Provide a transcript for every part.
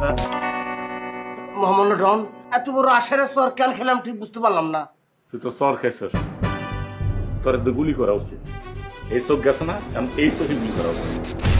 মোহাম্মদ ডন, এত বড় আশার চর কেন খেলাম ঠিক বুঝতে পারলাম না। তুই তো চর খেয়েছিস, তোর গুলি করা উচিত। এই চোখ গেছে না, এই চোখে গুলি করা উচিত।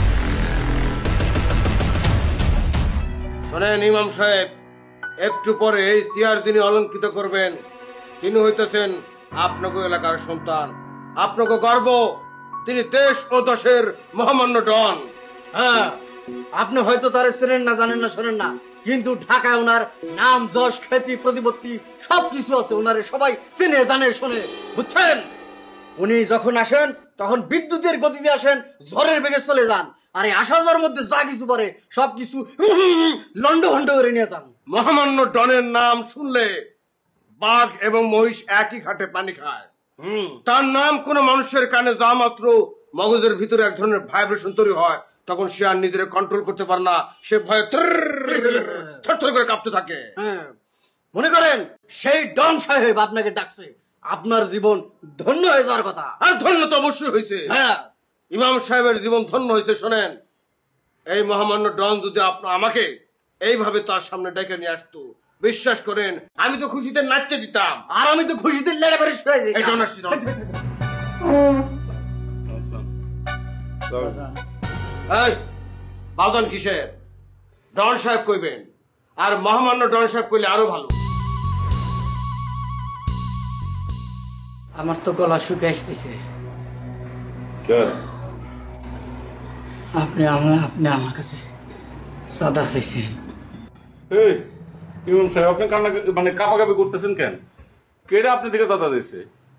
শোনেন ইমাম সাহেব, একটু পরে এই চেয়ার যিনি অলঙ্কৃত করবেন তিনি হইতেছেন আপনাকে এলাকার সন্তান, আপনাকে গর্ব। তিনি দেশ ও দশের মহামান্য ডন। হ্যাঁ, আপনি হয়তো তার চেনেন না, জানেন না, শোনেন না, কিন্তু ঢাকায় ওনার নাম, যশ, খ্যাতি, প্রতিপত্তি সবকিছু আছে। ওনারে সবাই চেনে, জানে, শোনে, বুঝছেন? উনি যখন আসেন তখন বিদ্যুতের গতিতে আসেন, ঝড়ের বেগে চলে যান। আর এই আসা যাওয়ার মধ্যে যা কিছু পারে সবকিছু লন্ড ভন্ড করে নিয়ে যান। মহামান্য ডনের নাম শুনলে বাঘ এবং মহিষ একই ঘাটে পানি খায়। তার নাম কোন মানুষের কানে যা মাত্র মগজের ভিতরে এক ধরনের ভাইব্রেশন তৈরি হয়, তখন সে আর নিজের কন্ট্রোল করতে পারে না, সে ভয়ে থরথর করে কাঁপতে থাকে। মনে করেন সেই ডন সাহেব আপনাকে ডাকছে, আপনার জীবন ধন্য হয়ে যাওয়ার কথা। আর ধন্য তো অবশ্যই হয়েছে। হ্যাঁ, ইমাম সাহেবের জীবন ধন্য হয়েছে। শোনেন, এই মহামান্য ডন যদি আমাকে এইভাবে তার সামনে ডেকে নিয়ে আসতো, বিশ্বাস করেন আমি তো খুশিতে নাচতে দিতাম, আর আমি তো খুশিতে লেড়ে বেড়ে শুয়ে যেতাম। এই বাউদান কিসের? ডন সাহেব কইবেন, আর মহামান্য ডন সাহেব কইলে আরো ভালো। আমার তো গলা শুকে আসতেছে। আপনি আমার কাছে সাদা চাইছেন। ইমাম সাহেব, আপনি কান্না মানে কাঁপাকাঁপি করতেছেন কেন? কেডা আপনি থেকে চাঁদা দিয়েছে?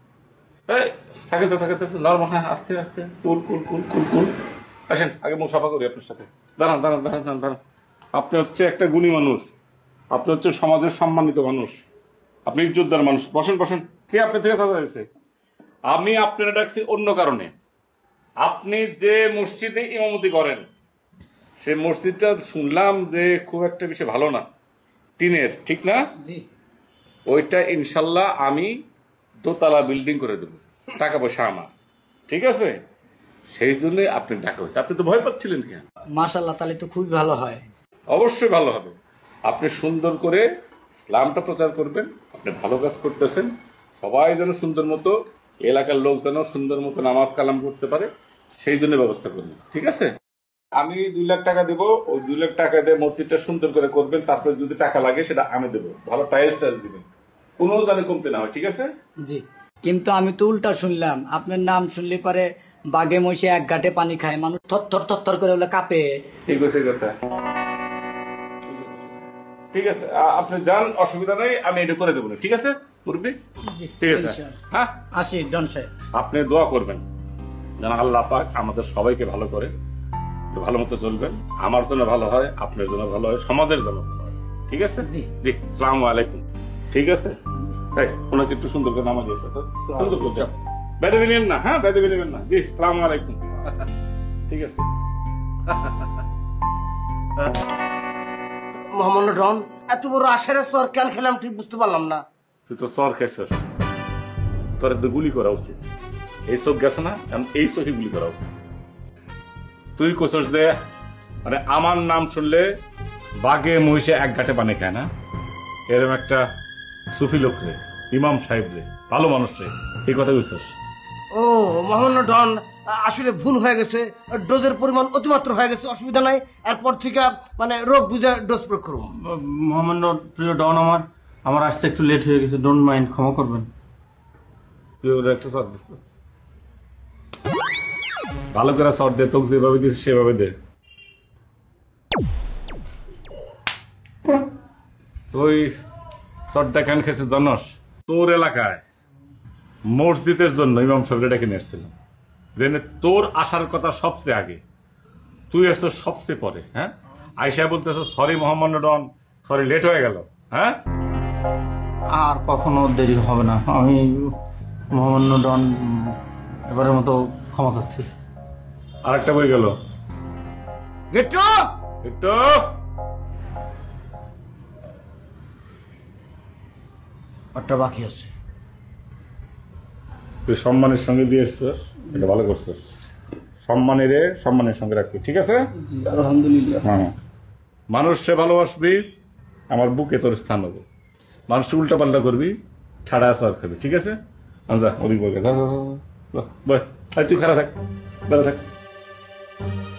আস্তে আস্তে, কুল কুল কুল কুল কুল। আসেন আগে মুখ সাফা করি আপনার সাথে। দাঁড়ান দাঁড়ান দাঁড়ান দাঁড়ান দাঁড়ান। আপনি হচ্ছে একটা গুণী মানুষ, আপনি হচ্ছে সমাজের সম্মানিত মানুষ, আপনি ইজ্জতদার মানুষ। বসেন বসেন। কে আপনি থেকে চাঁদা দিয়েছে? আমি আপনারা ডাকছি অন্য কারণে। আপনি যে মসজিদে ইমামতি করেন, সেই মসজিদটা শুনলাম যে খুব একটা বেশি ভালো না, টিনের, ঠিক না? জি। ওইটা ইনশাল্লাহ আমি দোতলা বিল্ডিং করে দেবো, টাকা পয়সা আমার, ঠিক আছে? সেই জন্যই আপনি ডাকা হয়েছে। আপনি তো ভয় পাচ্ছিলেন কেন? মাশাআল্লাহ, তাহলে তো খুবই ভালো হয়। অবশ্যই ভালো হবে। আপনি সুন্দর করে ইসলামটা প্রচার করবেন, আপনি ভালো কাজ করতেছেন, সবাই যেন সুন্দর মতো, এলাকার লোক যেন সুন্দর মতো নামাজ কালাম করতে পারে, সেই জন্য ব্যবস্থা করবেন, ঠিক আছে? আমি 2 লাখ টাকা দেবো, ওই 2 লাখ টাকা দিয়ে মসজিদটা সুন্দর করে করবেন, তারপরে যদি টাকা লাগে সেটা আমি দেবো, ভালো টাইলস দিবেন, কোনো জানি কমতে না হয়, ঠিক আছে? জি। কিন্তু আমি তো উল্টা শুনলাম, আপনার নাম শুনলে পারে বাঘে মহিষে এক ঘাটে পানি খায়, মানুষ থরথর থরথর করে বলে কাঁপে। ঠিক আছে কথা, ঠিক আছে, আপনি যান, অসুবিধা নেই, আমি এটা করে দেবো, ঠিক আছে মুরব্বি? ঠিক আছে, হ্যাঁ আসি ডন সাহেব। আপনি দোয়া করবেন যেন আল্লাহ পাক আমাদের সবাইকে ভালো করে, ভালো মতো চলবেন, আমার জন্য ভালো হয়, আপনার জন্য ভালো হয়, সমাজের জন্য ভালো হয়, ঠিক আছে? জি জি, আসসালামু আলাইকুম। ঠিক আছে, ওনাকে একটু সুন্দর করে নামাজ দিয়েছে, সুন্দর করে যাও, বেদে বিলিবেন না, হ্যাঁ বেদে বিলিবেন না। জি, আসসালামু আলাইকুম। ঠিক আছে। মোহাম্মদ ডন, এত বড় আশার চর কেন খেলাম ঠিক বুঝতে পারলাম না। তুই তো চর খেয়েছিস, তোর গুলি করা উচিত। এই চোখ গেছে না, এই চোখে গুলি করা উচিত। তুই কোসস যে মানে আমার নাম শুনলে বাঘে মহিষে এক ঘাটে পানি খায় না, এরকম একটা সুফি লোক রে, ইমাম সাহেব রে, ভালো মানুষ রে, এই কথা বুঝছিস? ও মোহাম্মদ ডন, আসলে ভুল হয়ে গেছে, ডোজের পরিমাণ অতিমাত্র হয়ে গেছে, অসুবিধা নাই, এরপর থেকে মানে রোগ বুঝে ডোজ প্রয়োগ করুন। মোহাম্মদ প্রিয় ডন, আমার আসতে একটু লেট হয়ে গেছে, ডোন্ট মাইন্ড, ক্ষমা করবেন। তুই ওর একটা শট দিস, ভালো করে শট দে, তোকে যেভাবে দিস সেভাবে দে। তুই শটটা কেন খেয়েছিস জানস? তোর এলাকায় মসজিদের জন্য ইমাম সাহেবকে ডেকে নিয়ে এসেছিলাম, জেনে তোর আসার কথা সবচেয়ে আগে, তুই এসছ সবচেয়ে পরে। হ্যাঁ, আয়সা বলতেছ sorry Mohammad Don, sorry late হয়ে গেল। হ্যাঁ, আর কখনো দেরি হবে না, আমি মোহাম্মদ ডন এবারের মতো ক্ষমা চাচ্ছি। আরেকটা বই গেল, গেট্টু একটু একটা বাকি আছে। তুই সম্মানের সঙ্গে দিয়ে এসছিস, এটা ভালো করছিস। সম্মানের সঙ্গে রাখবি, ঠিক আছে? আলহামদুলিল্লাহ। হ্যাঁ, মানুষে ভালোবাসবি, আমার বুকে তোর স্থান হবো। মানুষ উল্টা পাল্টা করবি, ঠাড়া আচার খাবি, ঠিক আছে? যা ওদিক বই, যা যা, তুই খারাপ থাক, বেড়া থাক।